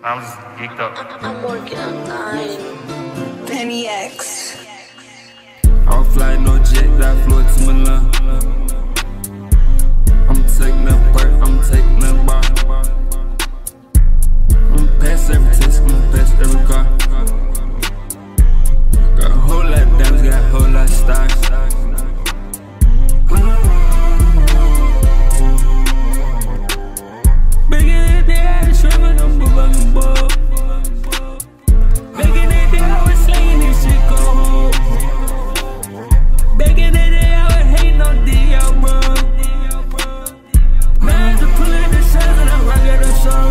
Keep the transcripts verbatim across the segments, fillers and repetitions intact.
I'm just geeked up. I'm working on nine. Penny X. I'll fly no jet, that floor to Milan. I'm taking a part, I'm taking a bar. I'm past every test, I'm past every car. Got a whole lot of diamonds, got a whole lot of stars. Back in the day, I had shrimp on the bugging ball. Back in the day, I was slinging this shit go home. Back in the day, I was hating on D L, bro. Now I just pull in the shots and I rock at the show.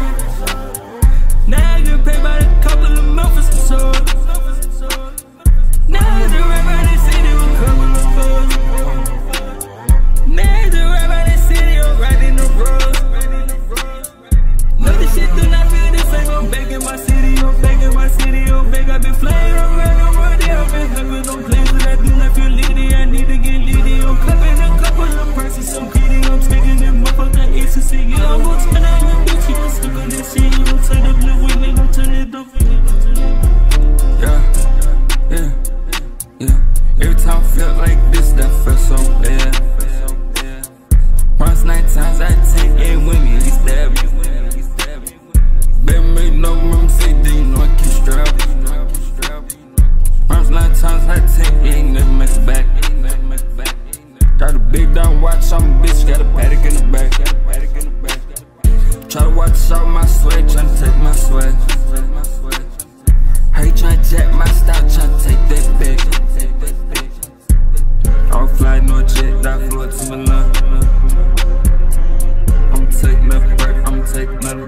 Now I get paid by a couple of months for some songs. Now I just rap out the city with a couple of foes. Now I just rap out the city, I'm riding the road. No, this shit do not feel the same. I'm back in my city, I'm back in my city, I'm back. I've been flying around the world, yeah, I've been having on places that do not feel litty. I need to get litty. I'm clapping a couple of prices, I'm kidding. I'm sticking them motherfucking ecstasy. Yeah, I'm gonna turn out your bitch, you don't stick on this shit. You don't turn the blue with me, don't turn it up. Yeah, yeah, yeah. Every time I felt like this, that felt so bad. Once night times I take it with me, he stab me. Baby, make no room, say, do you know I keep strapped? Once night times I take it, ain't never make it back. Got a big down watch on my bitch, got a paddock in the back. Try to watch out my swag, tryna take my swag. How you tryna jack my style, tryna take that back. I'll fly no jet, that floor to Milan. I'm taking a break, I'm taking a